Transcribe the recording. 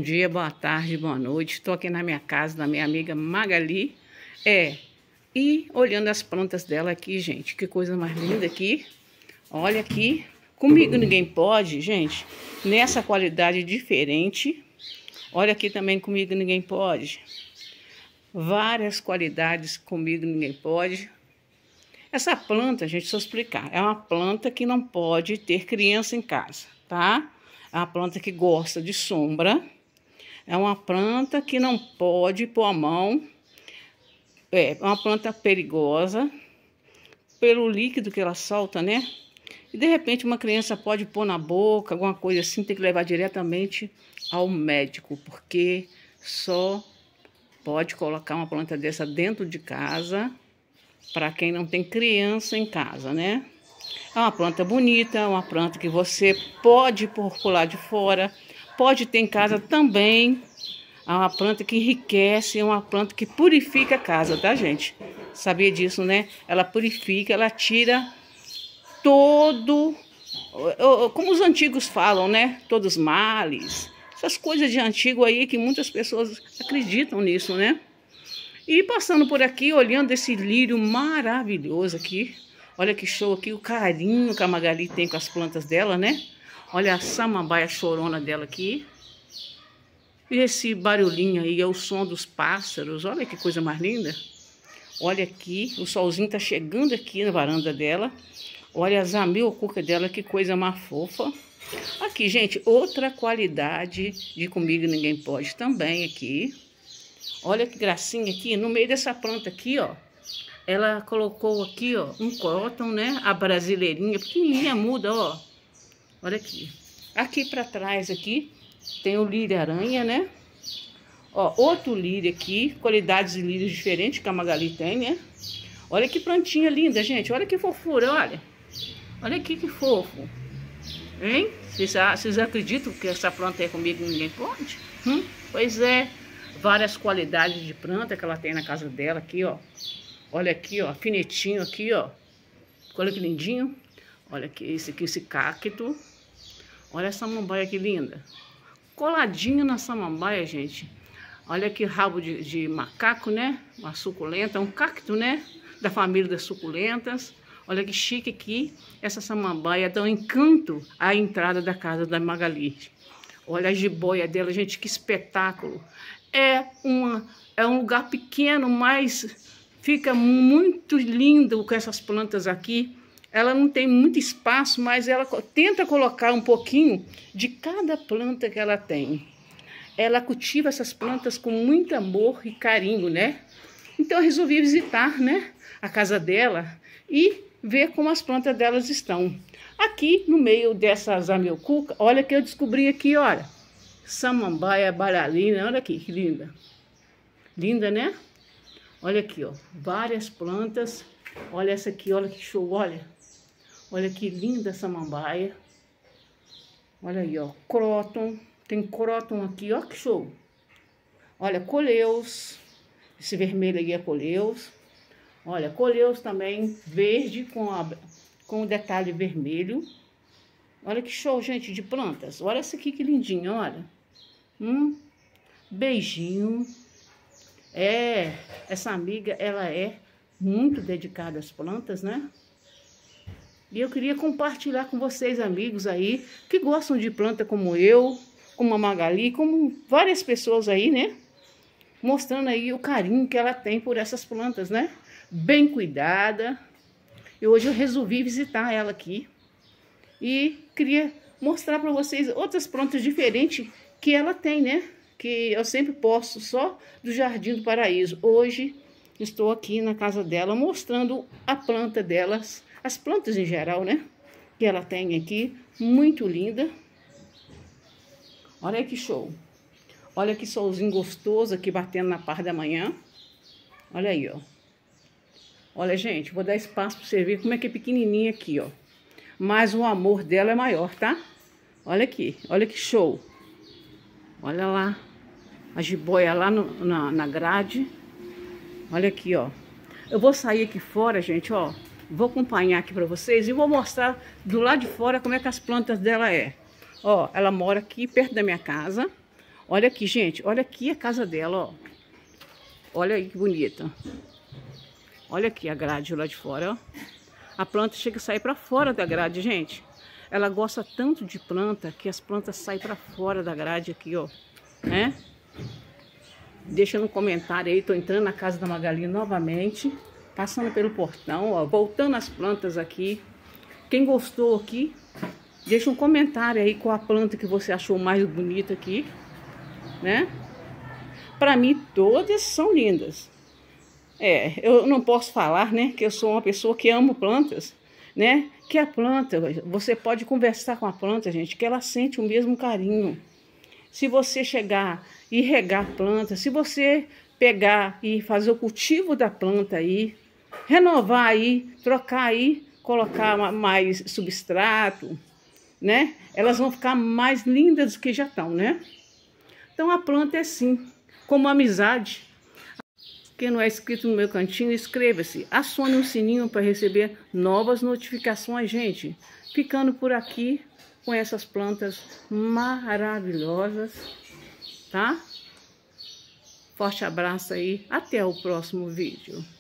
dia, boa tarde, boa noite. Estou aqui na minha casa, da minha amiga Magali. E olhando as plantas dela aqui, gente. Que coisa mais linda aqui. Olha aqui. Comigo ninguém pode, gente. Nessa qualidade diferente. Olha aqui também, comigo ninguém pode. Várias qualidades, comigo ninguém pode. Essa planta, gente, deixa eu explicar. É uma planta que não pode ter criança em casa, tá? É uma planta que gosta de sombra. É uma planta que não pode pôr a mão. É uma planta perigosa pelo líquido que ela solta, né? E de repente uma criança pode pôr na boca, alguma coisa assim, tem que levar diretamente ao médico, porque só pode colocar uma planta dessa dentro de casa para quem não tem criança em casa, né? É uma planta bonita, é uma planta que você pode pôr por lá de fora, pode ter em casa também. É uma planta que enriquece, é uma planta que purifica a casa, tá, gente? Sabia disso, né? Ela purifica, ela tira todo, como os antigos falam, né? Todos os males, essas coisas de antigo aí que muitas pessoas acreditam nisso, né? E passando por aqui, olhando esse lírio maravilhoso aqui. Olha que show aqui, o carinho que a Magali tem com as plantas dela, né? Olha a samambaia chorona dela aqui. E esse barulhinho aí é o som dos pássaros. Olha que coisa mais linda. Olha aqui, o solzinho tá chegando aqui na varanda dela. Olha a zamioculca dela, que coisa mais fofa. Aqui, gente, outra qualidade de comigo ninguém pode também aqui. Olha que gracinha aqui, no meio dessa planta aqui, ó. Ela colocou aqui, ó, um cóton, né? A brasileirinha, pequenininha, muda, ó. Olha aqui. Aqui pra trás, aqui, tem o lírio-aranha, né? Ó, outro lírio aqui, qualidades de lírios diferentes que a Magali tem, né? Olha que plantinha linda, gente. Olha que fofura, olha. Olha aqui que fofo. Hein? Vocês acreditam que essa planta é comigo e ninguém pode? Pois é. Várias qualidades de planta que ela tem na casa dela aqui, ó. Olha aqui, ó, alfinetinho aqui, ó. Olha que lindinho. Olha aqui, esse cacto. Olha essa samambaia que linda. Coladinho na samambaia, gente. Olha que rabo de macaco, né? Uma suculenta, um cacto, né? Da família das suculentas. Olha que chique aqui. Essa samambaia dá um encanto à entrada da casa da Magali. Olha a jiboia dela, gente, que espetáculo. É um lugar pequeno, mas fica muito lindo com essas plantas aqui. Ela não tem muito espaço, mas ela tenta colocar um pouquinho de cada planta que ela tem. Ela cultiva essas plantas com muito amor e carinho, né? Então eu resolvi visitar, né, a casa dela e ver como as plantas delas estão. Aqui no meio dessa zamioculca, olha que eu descobri aqui, olha. Samambaia baralina, olha aqui que linda. Linda, né? Olha aqui, ó, várias plantas. Olha essa aqui, olha que show, olha. Olha que linda samambaia. Olha aí, ó, cróton. Tem cróton aqui, ó, que show. Olha, coleus. Esse vermelho aí é coleus. Olha, coleus também, verde com o detalhe vermelho. Olha que show, gente, de plantas. Olha essa aqui que lindinha, olha. Beijinho. Essa amiga, ela é muito dedicada às plantas, né? E eu queria compartilhar com vocês, amigos aí, que gostam de planta como eu, como a Magali, como várias pessoas aí, né? Mostrando aí o carinho que ela tem por essas plantas, né? Bem cuidada. E hoje eu resolvi visitar ela aqui. E queria mostrar para vocês outras plantas diferentes que ela tem, né? Que eu sempre posto só do Jardim do Paraíso. Hoje estou aqui na casa dela mostrando a planta delas, as plantas em geral, né? Que ela tem aqui, muito linda. Olha que show. Olha que solzinho gostoso aqui batendo na parte da manhã. Olha aí, ó. Olha, gente, vou dar espaço para você ver como é que é pequenininha aqui, ó. Mas o amor dela é maior, tá? Olha aqui, olha que show. Olha lá, a jiboia lá na grade. Olha aqui, ó. Eu vou sair aqui fora, gente, ó. Vou acompanhar aqui pra vocês e vou mostrar do lado de fora como é que as plantas dela é. Ó, ela mora aqui perto da minha casa. Olha aqui, gente. Olha aqui a casa dela, ó. Olha aí que bonita. Olha aqui a grade lá de fora, ó. A planta chega a sair para fora da grade, gente. Ela gosta tanto de planta que as plantas saem para fora da grade aqui, ó. Né? Deixa no comentário aí. Tô entrando na casa da Magali novamente. Passando pelo portão, ó. Voltando as plantas aqui. Quem gostou aqui, deixa um comentário aí qual a planta que você achou mais bonita aqui, né? Para mim, todas são lindas. Eu não posso falar, né, que eu sou uma pessoa que amo plantas, né? Que a planta, você pode conversar com a planta, gente, que ela sente o mesmo carinho. Se você chegar e regar a planta, se você pegar e fazer o cultivo da planta aí, renovar aí, trocar aí, colocar mais substrato, né? Elas vão ficar mais lindas do que já estão, né? Então a planta é assim, como amizade. Quem não é inscrito no meu cantinho, inscreva-se. Acione o sininho para receber novas notificações, gente. Ficando por aqui com essas plantas maravilhosas, tá? Forte abraço aí. Até o próximo vídeo.